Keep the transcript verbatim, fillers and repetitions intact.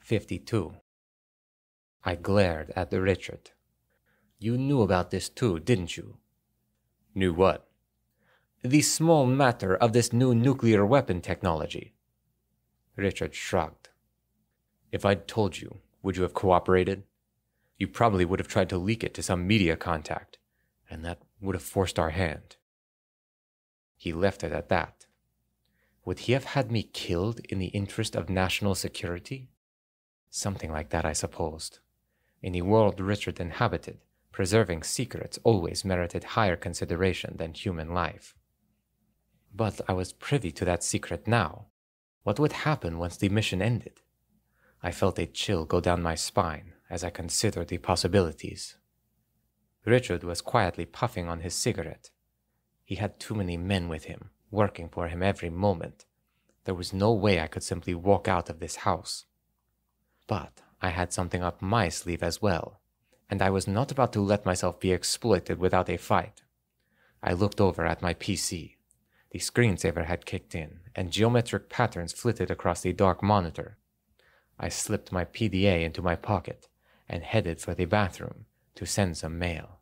fifty-two. I glared at Richard. You knew about this too, didn't you? Knew what? The small matter of this new nuclear weapon technology. Richard shrugged. If I'd told you, would you have cooperated? You probably would have tried to leak it to some media contact, and that would have forced our hand. He left it at that. Would he have had me killed in the interest of national security? Something like that, I supposed. In the world Richard inhabited, preserving secrets always merited higher consideration than human life. But I was privy to that secret now. What would happen once the mission ended? I felt a chill go down my spine as I considered the possibilities. Richard was quietly puffing on his cigarette. He had too many men with him, working for him every moment. There was no way I could simply walk out of this house. But I had something up my sleeve as well, and I was not about to let myself be exploited without a fight. I looked over at my P C. The screensaver had kicked in, and geometric patterns flitted across the dark monitor. I slipped my P D A into my pocket and headed for the bathroom to send some mail.